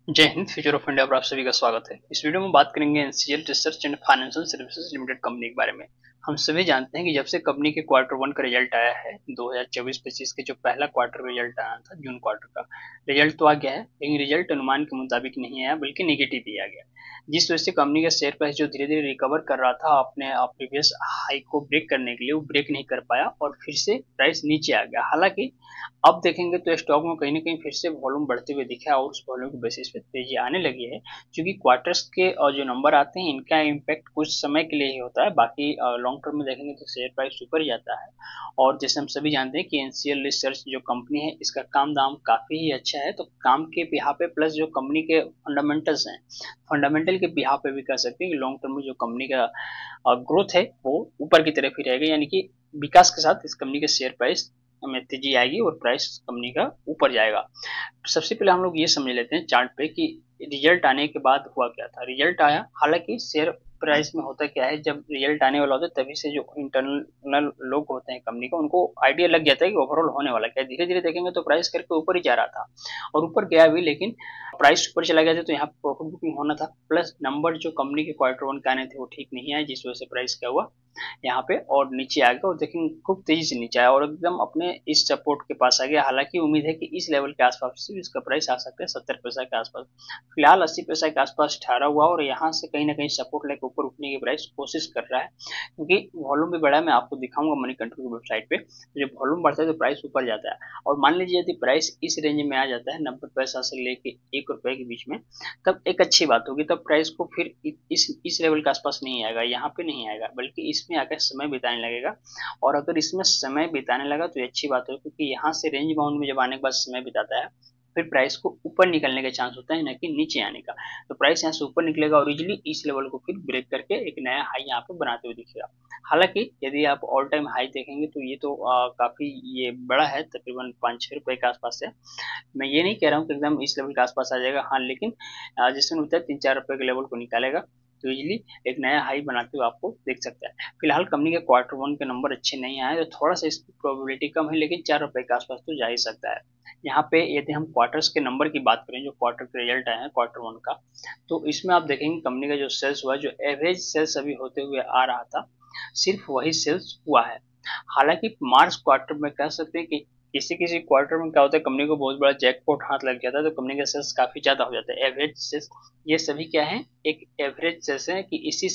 जय Hind. Future of India पर आप सभी का स्वागत है। इस वीडियो में बात करेंगे NCL research and financial services limited company के बारे में। हम सभी जानते हैं कि जब से कंपनी के क्वार्टर वन का रिजल्ट आया है 2024-25 के जो पहला क्वार्टर का रिजल्ट आया था, जून क्वार्टर का रिजल्ट तो आ गया है, लेकिन रिजल्ट अनुमान के मुताबिक नहीं आया बल्कि नेगेटिव ही आ गया, जिस वजह से कंपनी का शेयर प्राइस जो धीरे धीरे रिकवर कर रहा था अपने प्रीवियस हाई को ब्रेक करने के लिए, वो ब्रेक नहीं कर पाया और फिर से प्राइस नीचे आ गया। हालांकि अब देखेंगे तो स्टॉक में कहीं ना कहीं फिर से वॉल्यूम बढ़ते हुए दिखा है और उस वॉल्यूम के बेसिस पे तेजी आने लगी है, क्योंकि क्वार्टर्स के जो नंबर आते हैं इनका इम्पैक्ट कुछ समय के लिए ही होता है, बाकी लॉन्ग टर्म में देखेंगे तो शेयर प्राइस ऊपर जाता है। और जैसे हम सभी जानते हैं कि एनसीएल रिसर्च जो कंपनी है इसका काम दाम काफ़ी ही अच्छा है, तो काम के बिहाफ पे प्लस जो कंपनी के फंडामेंटल्स हैं, फंडामेंटल के बिहाफ पे भी कह सकते हैं कि लॉन्ग टर्म में जो कंपनी का ग्रोथ है वो ऊपर की तरफ ही रहेगा, यानी कि विकास के साथ इस कंपनी के शेयर प्राइस में तेजी आएगी और प्राइस कंपनी का ऊपर जाएगा। सबसे पहले हम लोग ये समझ लेते हैं चार्ट पे कि रिजल्ट आने के बाद हुआ क्या था। रिजल्ट आया, हालांकि शेयर प्राइस में होता क्या है, जब रिजल्ट आने वाला होता है तभी से जो इंटरनल लोग होते हैं कंपनी का, उनको आइडिया लग जाता है कि ओवरऑल होने वाला क्या है। धीरे धीरे देखेंगे तो प्राइस करके ऊपर ही जा रहा था और ऊपर गया भी, लेकिन प्राइस ऊपर चला गया था तो यहाँ प्रॉफिट बुकिंग होना था, प्लस नंबर जो कंपनी के क्वार्टर वन के आने थे वो ठीक नहीं आए, जिस वजह से प्राइस क्या हुआ यहाँ पे और नीचे आ गया और देखेंगे खूब तेजी से नीचे आया और एकदम अपने इस सपोर्ट के पास आ गया। हालांकि उम्मीद है कि इस लेवल के आसपास से इसका प्राइस आ सकता है 70 पैसा के आसपास, फिलहाल 80 पैसा के आसपास ठहरा हुआ और यहाँ से कहीं ना कहीं सपोर्ट लेकर ऊपर उठने की प्राइस कोशिश कर रहा है, क्योंकि वॉल्यूम भी बड़ा है। मैं आपको दिखाऊंगा मनी कंट्रोल की वेबसाइट पे, जब वॉल्यूम बढ़ता है तो प्राइस ऊपर जाता है और मान लीजिए यदि प्राइस इस रेंज में आ जाता है 90 पैसा से लेके 1 रुपए के बीच में, तब एक अच्छी बात होगी। तब प्राइस को फिर इस लेवल के आसपास नहीं आएगा, यहाँ पे नहीं आएगा, बल्कि इसमें आकर समय बिताने लगेगा। और अगर इसमें समय बिताने लगा तो ये अच्छी बात है, क्योंकि यहाँ से रेंज बाउंड में जब आने के बाद समय बिताता है फिर प्राइस को ऊपर निकलने का चांस होता है, न कि नीचे आने का। तो प्राइस यहाँ से ऊपर निकलेगा और इजिली इस लेवल को फिर ब्रेक करके एक नया हाई यहाँ पे बनाते हुए दिखेगा। हालांकि यदि आप ऑल टाइम हाई देखेंगे तो ये तो काफी ये बड़ा है, तकरीबन 5-6 रुपए के आसपास है। मैं ये नहीं कह रहा हूँ कि एकदम इस लेवल के आसपास आ जाएगा, हाँ, लेकिन जिसमें होता है 3-4 रुपए के लेवल को निकालेगा तो इजिली एक नया हाई बनाते हुए आपको देख सकता है। फिलहाल कंपनी के क्वार्टर वन के नंबर अच्छे नहीं आए तो थोड़ा सा इसकी प्रोबेबिलिटी कम है, लेकिन 4 रुपए के आसपास तो जा ही सकता है। यहाँ पे यदि हम क्वार्टर्स के नंबर की बात करें, जो क्वार्टर के रिजल्ट आए हैं क्वार्टर वन का, तो इसमें आप देखेंगे कंपनी का जो सेल्स हुआ, जो एवरेज सेल्स अभी होते हुए आ रहा था, सिर्फ वही सेल्स हुआ है। हालांकि मार्च क्वार्टर में कह सकते हैं कि किसी किसी क्वार्टर में क्या होता है, कंपनी को बहुत बड़ा जैकपॉट हाथ लग जाता है तो कंपनी का सेल्स काफी ज्यादा हो जाता है। एवरेज सेल्स ये सभी क्या है, एक एवरेज सेल्स है कि इसी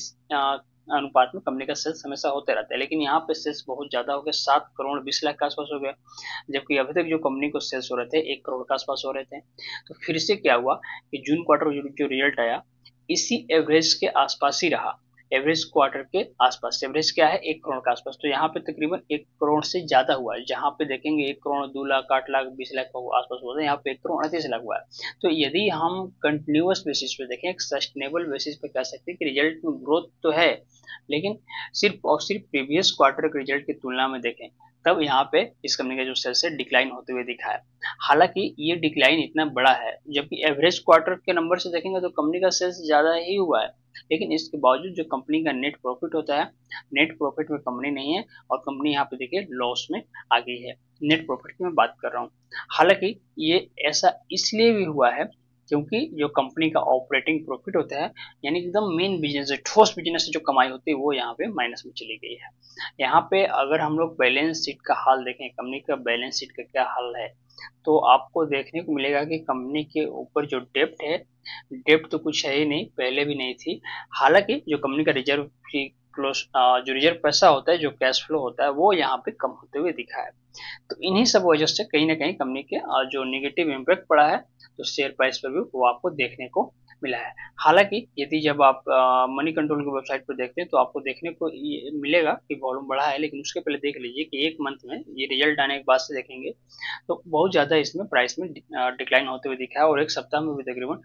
अनुपात में कंपनी का सेल्स हमेशा होते रहता है, लेकिन यहाँ पे सेल्स बहुत ज्यादा हो गया, 7 करोड़ 20 लाख के आसपास हो गया, जबकि अभी तक जो कंपनी को सेल्स हो रहे थे 1 करोड़ के आसपास हो रहे थे। तो फिर से क्या हुआ कि जून क्वार्टर जो रिजल्ट आया इसी एवरेज के आसपास ही रहा, एवरेज क्वार्टर के आसपास। एवरेज क्या है, 1 करोड़ के आसपास, तो यहाँ पे तकरीबन 1 करोड़ से ज्यादा हुआ है। जहाँ पे देखेंगे 1 करोड़ 2 लाख 8 लाख 20 लाख का आसपास हुआ था, यहाँ पे 1 करोड़ 38 लाख हुआ है। तो यदि हम कंटिन्यूअस बेसिस पे देखें, एक सस्टेनेबल बेसिस पे कह सकते हैं कि रिजल्ट में ग्रोथ तो है, लेकिन सिर्फ और सिर्फ प्रीवियस क्वार्टर के रिजल्ट की तुलना में देखें तब यहाँ पे इस कंपनी का जो सेल्स है डिक्लाइन होते हुए दिखा है। हालांकि ये डिक्लाइन इतना बड़ा है, जबकि एवरेज क्वार्टर के नंबर से देखेंगे तो कंपनी का सेल्स ज्यादा ही हुआ है, लेकिन इसके बावजूद जो कंपनी का नेट प्रॉफिट होता है, नेट प्रॉफिट में कंपनी नहीं है और कंपनी यहाँ पे देखिए लॉस में आ गई है। नेट प्रॉफिट की मैं बात कर रहा हूँ। हालांकि ये ऐसा इसलिए भी हुआ है क्योंकि जो कंपनी का ऑपरेटिंग प्रॉफिट होता है, यानी एकदम मेन बिजनेस है, ठोस बिजनेस से जो कमाई होती है, वो यहाँ पे माइनस में चली गई है। यहाँ पे अगर हम लोग बैलेंस शीट का हाल देखें, कंपनी का बैलेंस शीट का क्या हाल है, तो आपको देखने को मिलेगा कि कंपनी के ऊपर जो डेप्ट है, डेप्ट तो कुछ है ही नहीं, पहले भी नहीं थी। हालांकि जो कंपनी का रिजर्व की क्लोज जो रिजर्व पैसा होता है, जो कैश फ्लो होता है, वो यहाँ पे कम होते हुए दिखा है। तो इन्हीं सब वजह से कहीं ना कहीं कंपनी के जो नेगेटिव इम्पैक्ट पड़ा है, तो शेयर प्राइस पर भी वो आपको देखने को मिला है। हालांकि यदि जब आप मनी कंट्रोल की वेबसाइट पर देखते हैं तो आपको देखने को मिलेगा कि वॉल्यूम बढ़ा है, लेकिन उसके पहले देख लीजिए कि एक मंथ में ये रिजल्ट आने के बाद से देखेंगे तो बहुत ज़्यादा इसमें प्राइस में डिक्लाइन होते हुए दिखा है और एक सप्ताह में भी तकरीबन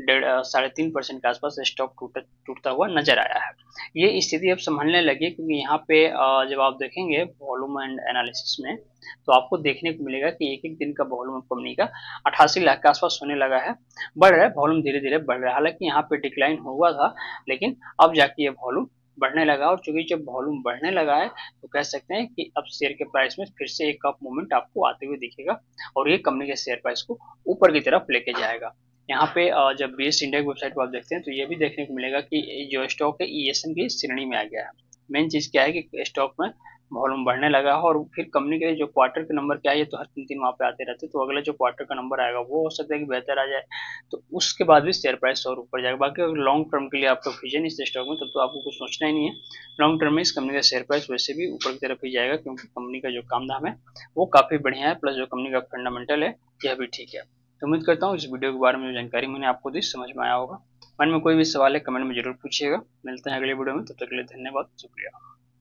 3.5% के आसपास स्टॉक टूटता हुआ नजर आया है। ये स्थिति अब संभलने लगी, क्योंकि यहाँ पे जब आप देखेंगे वॉल्यूम एंड एनालिसिस में तो आपको देखने को मिलेगा कि एक एक दिन का वॉल्यूम कंपनी का 88 लाख के आसपास होने लगा है, बढ़ रहा है वॉल्यूम, धीरे धीरे बढ़ रहा है। हालांकि यहाँ पे डिक्लाइन हुआ था, लेकिन अब जाके ये वॉल्यूम बढ़ने लगा और चूंकि जब वॉल्यूम बढ़ने लगा है तो कह सकते हैं कि अब शेयर के प्राइस में फिर से एक अप मूवमेंट आपको आते हुए दिखेगा और ये कंपनी के शेयर प्राइस को ऊपर की तरफ लेके जाएगा। यहाँ पे जब बीएस इंडिया की वेबसाइट पर आप देखते हैं तो ये भी देखने को मिलेगा कि जो स्टॉक है ईएसएन की श्रेणी में आ गया है। मेन चीज़ क्या है कि स्टॉक में वॉल्यूम बढ़ने लगा है, और फिर कंपनी के जो क्वार्टर के नंबर क्या है, ये तो हर 3-3 वहाँ पे आते रहते हैं, तो अगला जो क्वार्टर का नंबर आएगा वो हो सकता है कि बेहतर आ जाए, तो उसके बाद भी शेयर प्राइस और ऊपर जाएगा। बाकी अगर लॉन्ग टर्म के लिए आपका विजन इस स्टॉक में, तब तो आपको कुछ सोचना ही नहीं है। लॉन्ग टर्म में इस कंपनी का शेयर प्राइस वैसे भी ऊपर की तरफ ही जाएगा, क्योंकि कंपनी का जो काम धाम है वो काफ़ी बढ़िया है, प्लस जो कंपनी का फंडामेंटल है यह भी ठीक है। तो उम्मीद करता हूँ इस वीडियो के बारे में जो जानकारी मैंने आपको दी समझ में आया होगा। मन में कोई भी सवाल है कमेंट में जरूर पूछिएगा। मिलते हैं अगले वीडियो में, तब तक के लिए धन्यवाद, शुक्रिया।